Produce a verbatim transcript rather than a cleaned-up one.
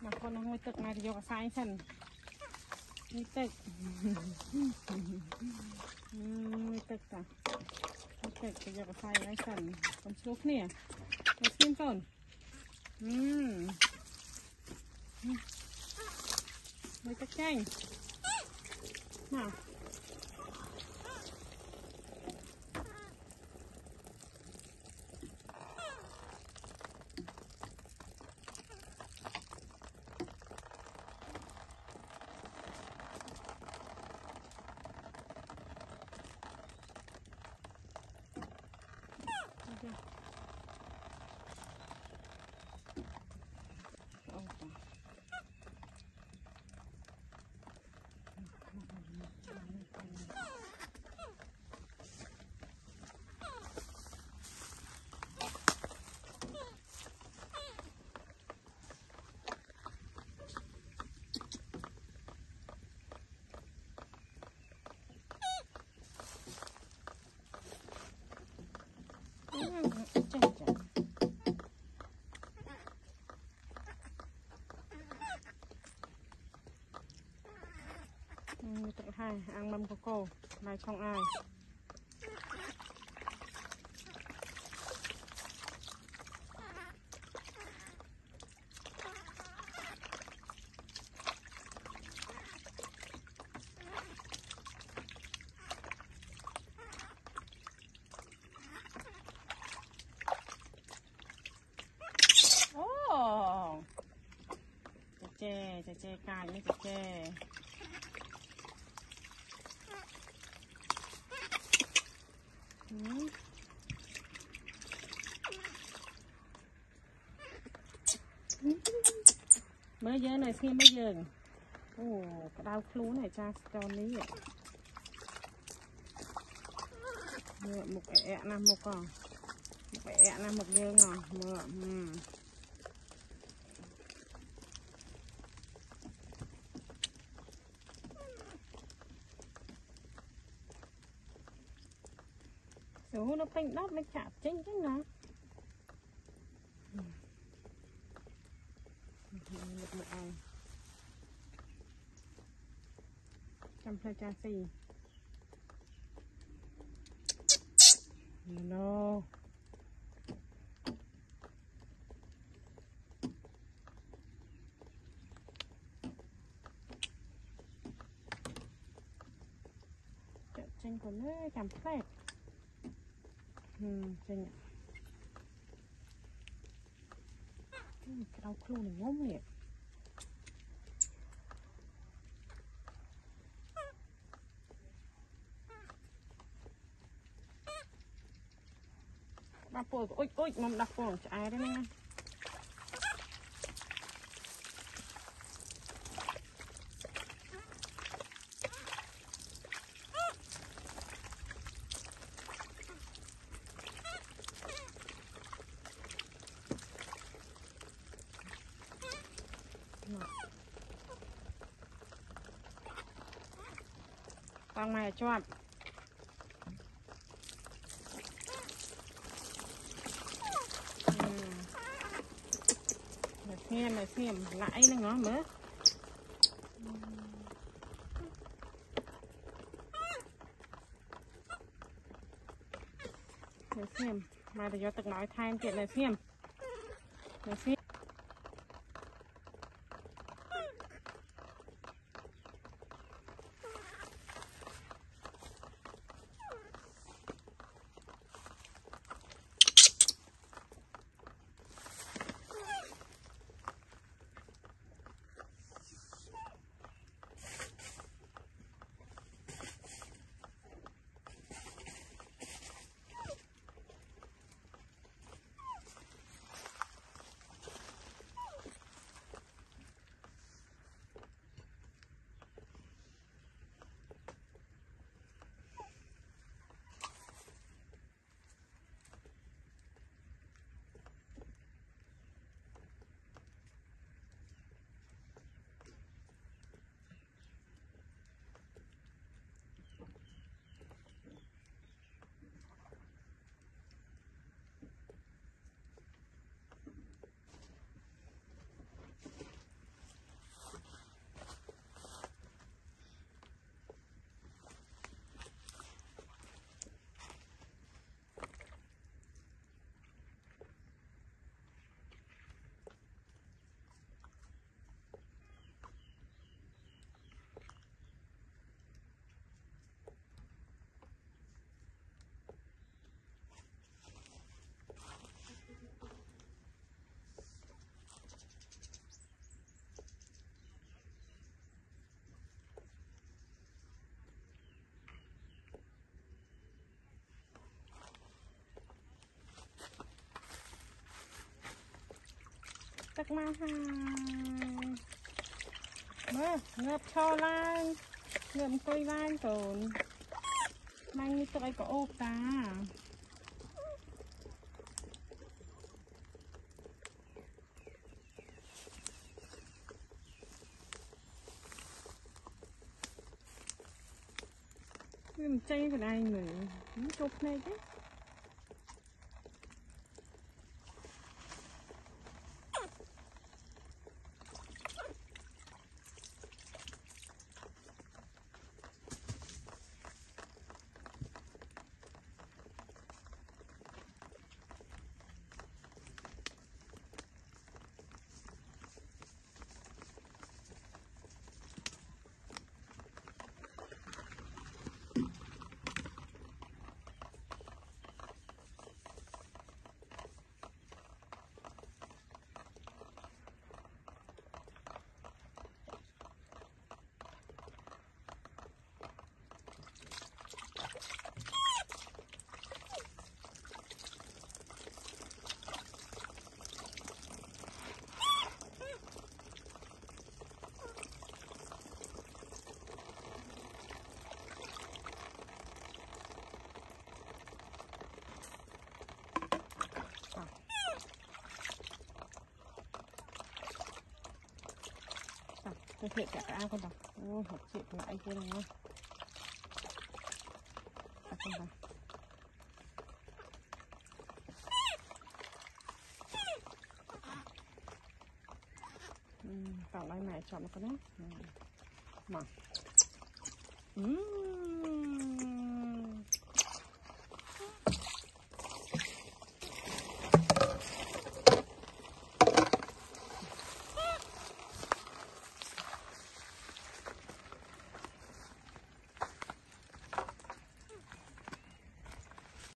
con nó ngồi tức này thì vô sai sần ngồi tức ngồi tức à ngồi tức thì vô sai ai sần con xuống nè con xin con ngồi tức nhanh nào tự hai ăn mâm của cô này trong ai ô chè chè chè cài với chè chè mới giờ này xem mới giờ ồ cái đau khú này cha cho ní vậy một ẹ năm một còn một ẹ năm một giờ ngon mưa số nó phanh đắp nó chạm chính chứ nào một một ai chăm pha cha xì no chanh còn nữa chăm pha ừ chanh cái đau khô này ngốm liệt đạp bồi ôi ôi mầm đạp bồi ai đấy nè con này cho xem này xem lại nó ngó nữa để xem mà để cho tự nói thay chuyện này xem để xem tắc ma ha mơ ngợp cho lan ngợp coi lan tồn mang như tụi có ốp ta mình chơi cái này mình cũng chụp này chứ thực hiện cả ao con vào ô học chuyện lại kia đúng không à, con vào tạo lại này chọn nó con đấy mà